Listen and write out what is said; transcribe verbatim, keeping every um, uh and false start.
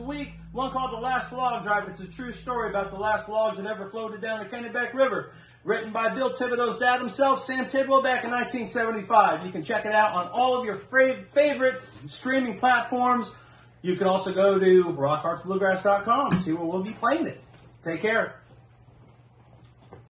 week. One called The Last Log Drive. It's a true story about the last logs that ever floated down the Kennebec River. Written by Bill Thibodeau's dad himself, Sam Tidwell, back in nineteen seventy-five. You can check it out on all of your favorite streaming platforms. You can also go to rock arts bluegrass dot com and see where we'll be playing it. Take care.